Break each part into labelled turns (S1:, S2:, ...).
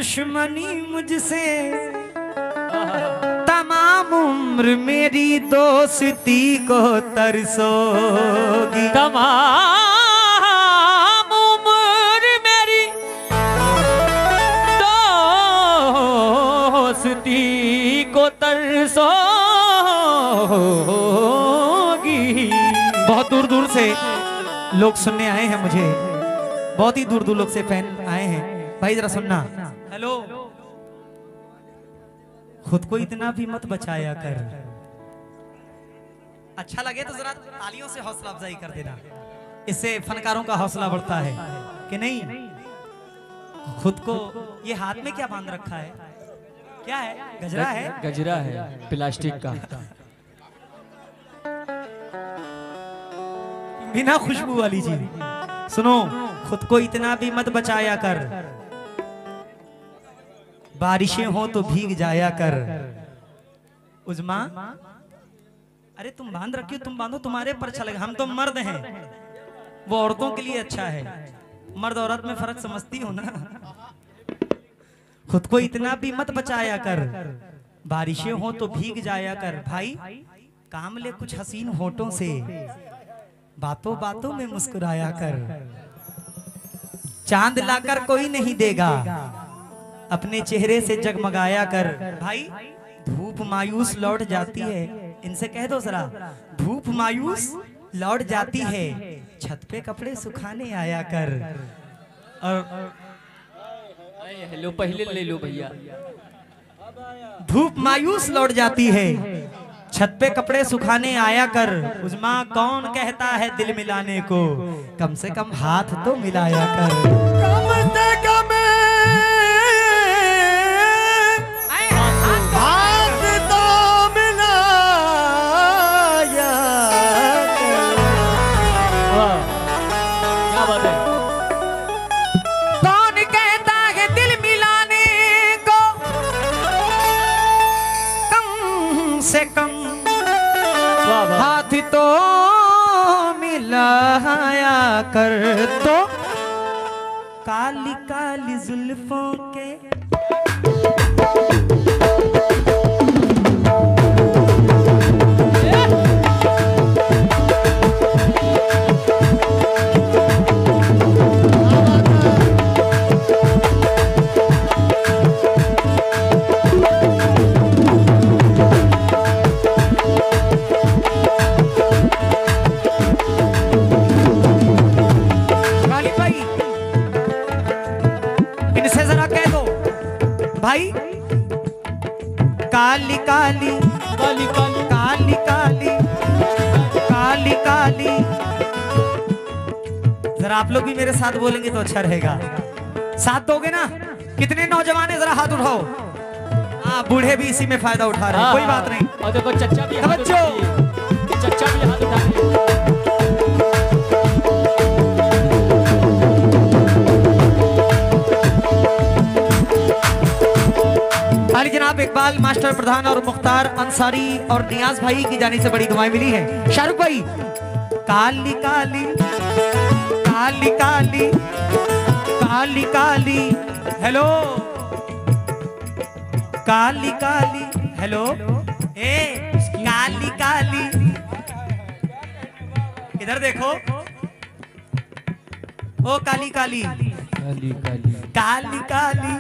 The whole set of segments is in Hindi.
S1: दुश्मनी मुझसे तमाम उम्र मेरी दोस्ती को तरसोगी।
S2: तमाम उम्र मेरी दोस्ती को तरसोगी।
S1: बहुत दूर दूर से लोग सुनने आए हैं मुझे, बहुत ही दूर दूर लोग से फैन आए हैं। भाई जरा सुनना। हेलो, खुद को इतना भी मत बचाया कर। अच्छा लगे तो जरा तालियों से हौसला अफजाई कर देना, इससे फनकारों का हौसला बढ़ता है कि नहीं। खुद को, ये हाथ में क्या बांध रखा है, क्या है? गजरा है?
S2: गजरा है प्लास्टिक का,
S1: बिना खुशबू वाली चीज। सुनो, खुद को इतना भी मत बचाया कर, बारिशें हो तो भीग जाया कर। उजमा, अरे तुम बांध रखी हो, तुम बांधो, तुम्हारे पर अच्छा लगेगा। हम तो मर्द हैं, वो औरतों के लिए अच्छा है। मर्द औरत में फर्क समझती हो ना। खुद को इतना भी मत बचाया कर, बारिशें हो तो भीग जाया कर। भाई काम ले कुछ हसीन होठों से, बातों बातों में मुस्कुराया कर। चांद लाकर कोई नहीं देगा, अपने चेहरे से जगमगाया कर। भाई धूप मायूस लौट जाती है, इनसे कह दो जरा, धूप मायूस लौट जाती है, छत पे कपड़े सुखाने आया कर। और
S2: हेलो, पहले ले लो भैया।
S1: धूप मायूस लौट जाती है, छत पे कपड़े सुखाने आया कर। उजमा, कौन कहता है दिल मिलाने को, कम से कम हाथ तो मिलाया कर। कम से कम हाथ तो मिलाया कर।
S2: क्या बात है।
S1: कौन कहता है दिल मिलाने को, कम से कम हाथ तो मिलाया कर। तो काली काली जुल्फों के भाई, काली काली
S2: काली काली
S1: काली काली काली काली। जरा आप लोग भी मेरे साथ बोलेंगे तो अच्छा रहेगा। साथ दोगे ना? कितने नौजवान है, जरा हाथ उठाओ। हाँ, बूढ़े भी इसी में फायदा उठा रहे हैं, कोई बात नहीं।
S2: और देखो चच्चा भी हाथ उठा रही है, चच्चा भी हाथ उठा रही है। जनाब इकबाल मास्टर प्रधान और मुख्तार अंसारी और नियाज भाई की जानी से बड़ी दुआएं मिली हैं। शाहरुख भाई, काली काली काली काली काली काली। हेलो, काली काली। हेलो, ए काली काली, इधर देखो। ओ काली काली काली काली
S1: काली काली।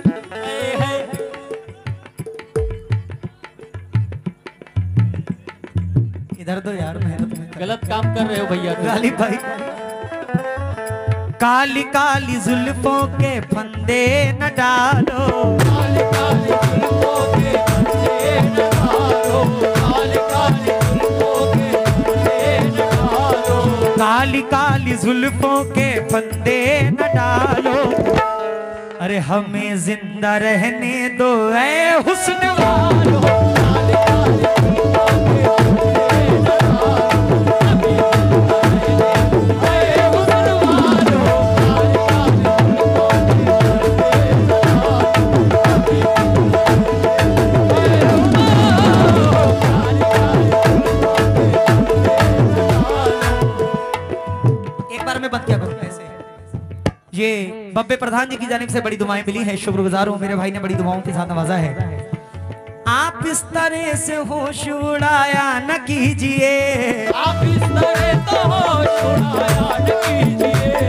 S1: इधर दो यार, मेहनत में
S2: गलत काम कर रहे हो भैया।
S1: काली भाई, काली काली जुल्फों के फंदे न डालो,
S2: काली काली जुल्फों के फंदे न डालो, काली काली जुल्फों के फंदे न डालो,
S1: काली काली जुल्फों के फंदे न डालो। अरे हमें जिंदा रहने दो ऐ हुस्न वालो,
S2: काली काली जुल्फों के
S1: ये
S2: बब्बे प्रधान जी की जानिब से बड़ी दुआएं मिली हैं, शुक्रगुजार हूँ। मेरे भाई ने बड़ी दुआओं के साथ नवाजा है। आप इस तरह से होश उड़ाया न कीजिए,
S3: आप इस तरह तो होश उड़ाया न कीजिए,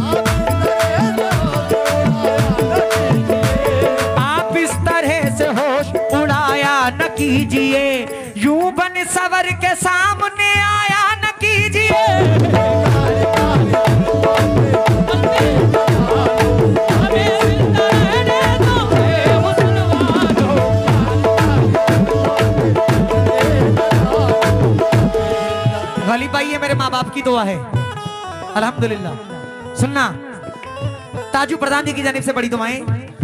S2: आप इस तरह से होश उड़ाया न कीजिए, यूं बन सवर के सामने आया न कीजिए। गालिब भाई ये मेरे माँ बाप की दुआ है, अल्हम्दुलिल्लाह। सुनना, ताजू प्रधान जी की जानिब से बड़ी दुआएं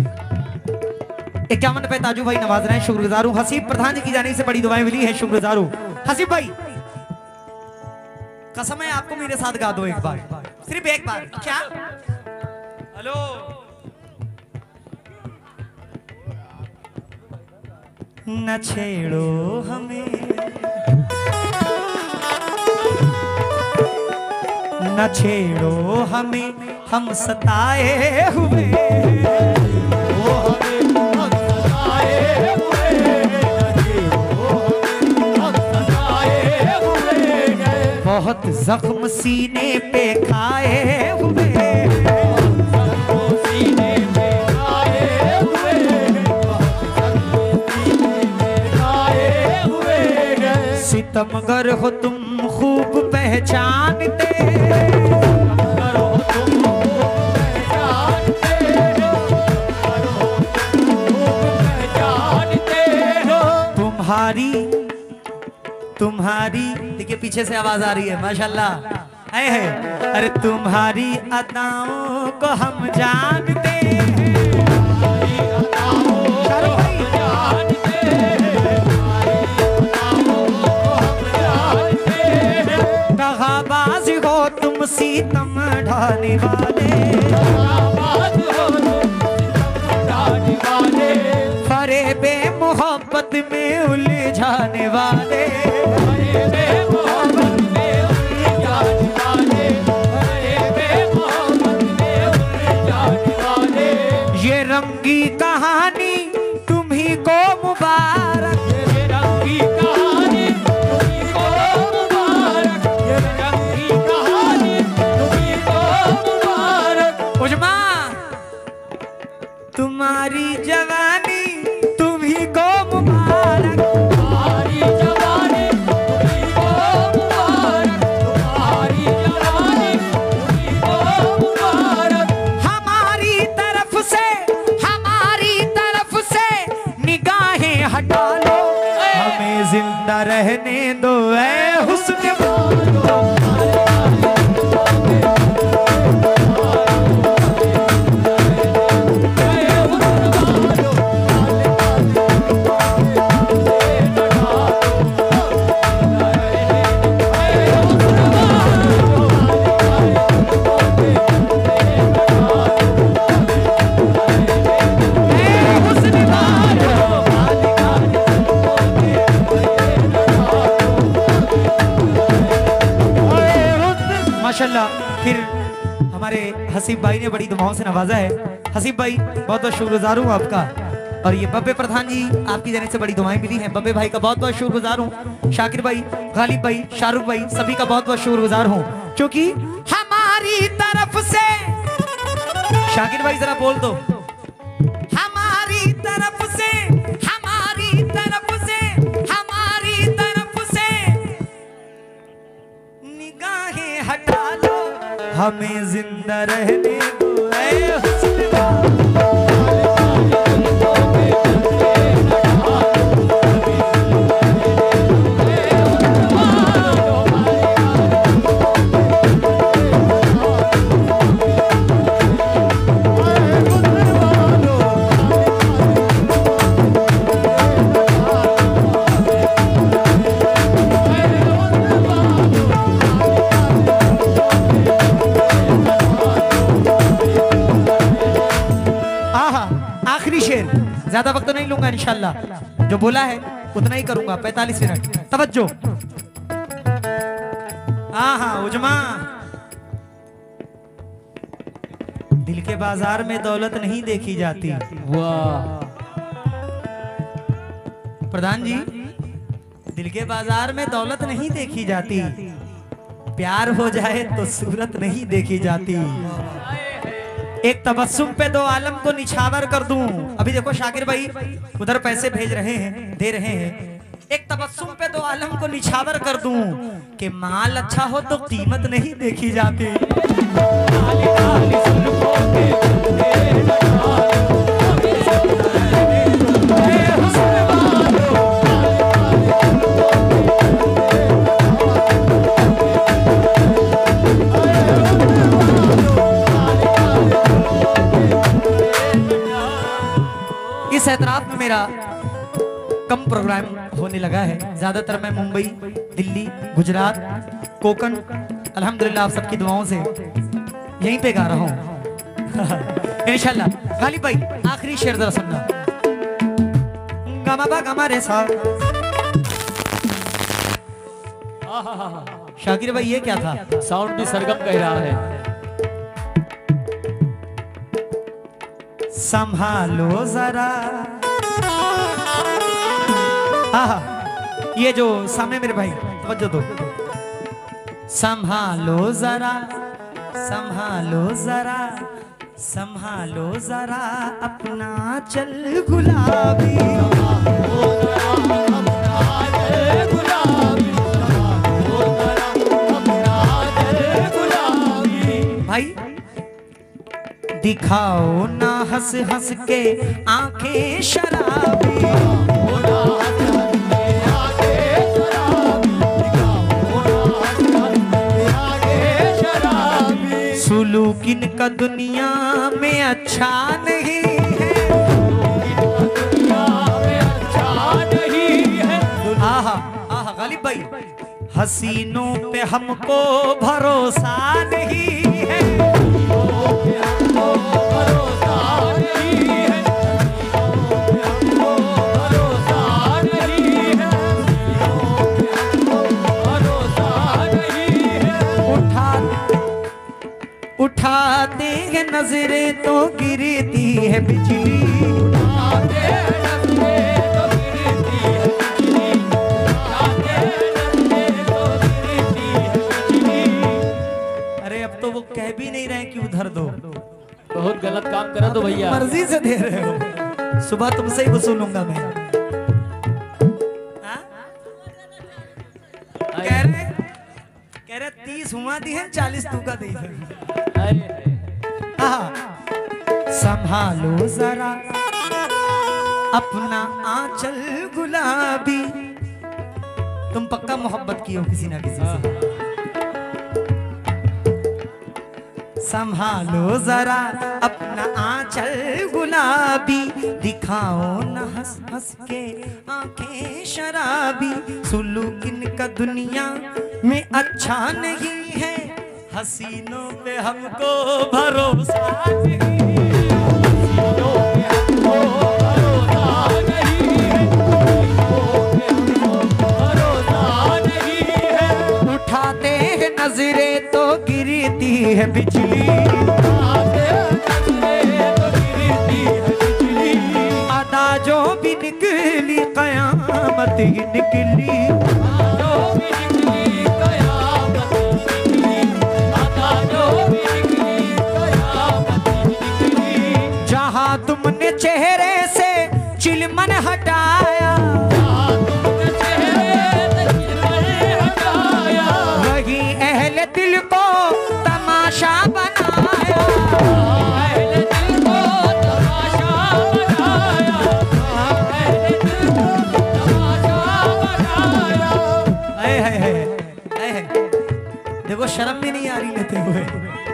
S2: 51 रुपए ताजू भाई नवाज रहे हैं, शुक्रगुजार हूं। हसीब प्रधान जी की जानिब से बड़ी दुआएं मिली है, शुक्रगुजार हूं। हसीब भाई कसम है आपको मेरे साथ गा दो एक बार, सिर्फ एक बार। क्या? हेलो, न छेड़ो हमें, न छेड़ो हमें, हम सताए हुए, बहुत जख्म सीने पे खाए हुए,
S3: सीने में आए हुए,
S2: सितमगर हो तुम खूब पहचानते, तुम्हारी तुम्हारी देखिए पीछे से आवाज आ रही है, माशाल्लाह है। अरे तुम्हारी अदाओं को हम जानते हैं, दगाबाज हो तुम सीतम ढाने वाले, फरेबे मोहब्बत में उलझाने वाले, ये रंगी कहानी तुम्ही को मुबारक,
S3: ये रंगी कहानी तुम्ही को मुबारक, ये रंगी कहानी तुम्ही को मुबारक।
S2: उजमा तुम्हारी जवानी तुम्ही को मुबारक,
S3: तुम्हारी जवानी तुम्ही को मुबारक, तुम्हारी जवानी तुम्ही को मुबारक।
S2: हमारी तरफ से निगाहें हटा लो, हमें जिंदा रहने दो ऐ हुस्न वालो। माशाल्लाह। फिर हमारे हसीब भाई ने बड़ी दुआओं से नवाजा है। हसीब भाई बहुत बहुत शुक्रगुजार हूँ आपका। और ये बब्बे प्रधान जी आपकी जानिब से बड़ी दुआएं मिली हैं, बब्बे भाई का बहुत बहुत शुक्रगुजार हूँ। शाकिर भाई, गालिब भाई, शाहरुख भाई सभी का बहुत बहुत शुक्रगुजार हूँ, क्योंकि हमारी तरफ से, शाकिर भाई जरा बोल दो, हमारी तरफ से, हमारी तरफ से, हमारी तरफ से निगाहें हटा लो, हमें जिंदा रहने दो ऐ हुस्न वालो। ज्यादा वक्त नहीं लूंगा इंशाल्लाह, जो बोला है उतना ही करूंगा, 45 मिनट। तवज्जो। हाँ हाँ उजमा
S1: दिल के बाजार में दौलत नहीं देखी जाती।
S3: वाह
S1: प्रधान जी, दिल के बाजार में दौलत नहीं देखी जाती, प्यार हो जाए तो सूरत नहीं देखी जाती। एक तबस्सुम पे दो आलम को निछावर कर दूं। अभी देखो शाकिर भाई उधर पैसे भेज रहे हैं, दे रहे हैं। एक तबस्सुम पे दो आलम को निछावर कर दूं कि माल अच्छा हो तो कीमत नहीं देखी जाती।
S3: काली काली सुल्फों के बंदे हुस्न वालों
S1: इस एतराफ में मेरा कम प्रोग्राम होने लगा है। ज्यादातर मैं मुंबई, दिल्ली, गुजरात, कोकण, अल्हम्दुलिल्लाह आप सबकी दुआओं से यहीं पे गा रहा हूँ। इंशाल्लाह। गालिब भाई आखिरी शेर जरा सुनना। गमा बा गमा रे सा। शाकिर भाई ये क्या था?
S3: साउंड भी सरगम कह रहा है।
S1: संभालो जरा। आहा, ये जो सामने मेरे भाई तवज्जो दो। संभालो जरा, संभालो जरा, संभालो जरा अपना चल गुलाबी। भाई दिखाओ ना हंस हंस के आंखें शराबी। सुलूक इनका दुनिया में अच्छा नहीं है। आहा आहा गालिब भाई, हसीनों पे हमको भरोसा नहीं है। उठाते हैं नजरें तो गिरती है बिजली। अरे अब तो वो कह भी नहीं रहे कि उधर दो।
S3: बहुत गलत काम करा तो भैया।
S1: मर्जी से दे रहे हो। सुबह तुमसे ही वसूलूंगा मैं। हाँ? कह रहे 30 हुआ दी है, 40 तू का दी है। संभालो जरा अपना आंचल गुलाबी। तुम पक्का मोहब्बत की हो किसी ना किसी से। संभालो जरा अपना आंचल गुलाबी। दिखाओ न हंस हंस के आंखें शराबी। सुलूक इनका दुनिया में अच्छा नहीं है। हसीनों पे हमको भरोसा नहीं। उठाते हैं नजरें तो गिरती है बिजली। अदा जो भी निकली कयामत ही निकली। जहाँ तुमने चेहरे से चिलमन हटाया, वही अहले दिल को तमाशा बनाया। देखो शर्म भी नहीं आ रही लेते हुए।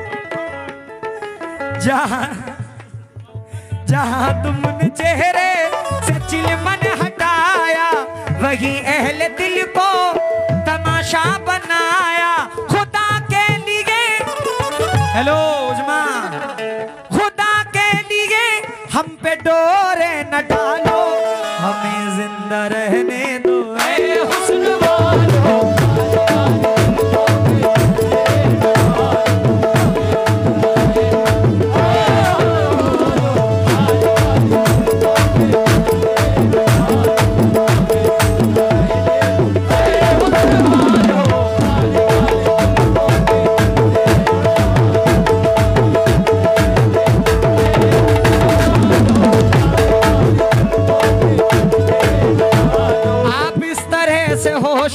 S1: जहाँ तुमने चेहरे से चिलमन हटाया, वही अहले दिल को तमाशा बनाया। खुदा के लिए, हेलो उजमा, खुदा के लिए हम पे डोरे न डालो। हमें जिंदा रहने दो ऐ हुस्न वालों।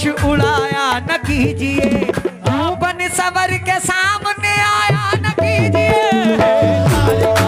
S2: होश उड़ाया न कीजिए, बन सवर के सामने आया न कीजिए।